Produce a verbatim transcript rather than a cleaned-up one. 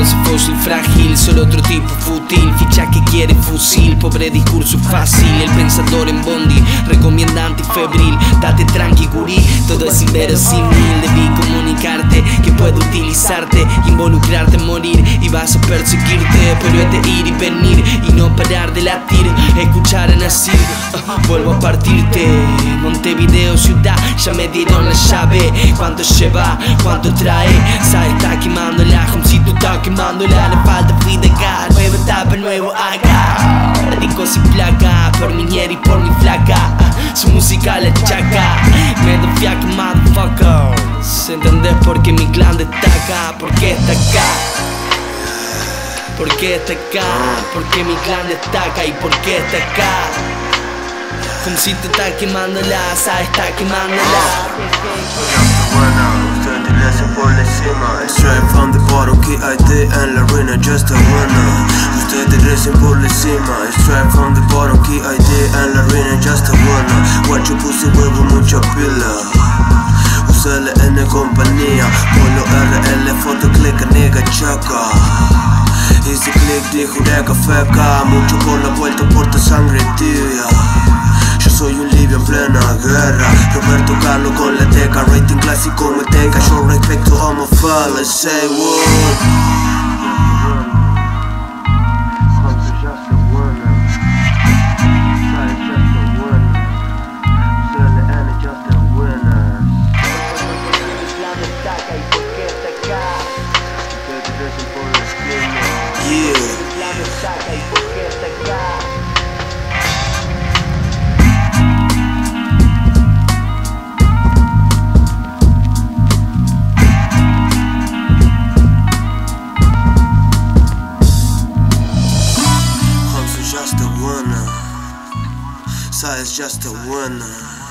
Entonces fósil frágil, solo otro tipo fútil. Ficha que quiere fusil, pobre discurso fácil. El pensador en bondi recomienda antifebril. Date tranqui gurí, todo es inverosímil. Debí comunicarte que puedo utilizarte, involucrarte, morir y vas a perseguirte. Pero es de ir y venir y no parar de latir. Escuchar a Nasir, uh, vuelvo a partirte. Montevideo ciudad, ya me dieron la llave. ¿Cuánto lleva? ¿Cuánto trae? Sabe, está quemándola, Homcito está quemándola. Le falta vida acá, nueva etapa, nuevo acá. Ricos y placa, por mi ñera y por mi flaca. Su música la chaca, me da fiaca, motherfuckers. ¿Entendés por qué mi clan destaca? ¿Por qué está acá? ¿Por qué está acá? ¿Por qué mi clan destaca? ¿Y por qué está acá? Homcito está quemándola, Sabe está quemándola. Ustedes le hacen por encima. Straight from the bottom, que hay de en la arena, just a winner. Ustedes le hacen por encima. Straight from the bottom, que hay de en la arena, just a winner. Guacho puse huevo, mucha pila. U S L N compañía, Polo R L, foto, click, nigga, chaca. Hice click, dijo nega, feca. Mucho por la vuelta, porta sangre tibia. Yo soy un libio en plena guerra. Roberto Carlos con la teca. Rating clásico me teca. Yo respecto homo fellas. Say what? Just a winner. Size just a winner.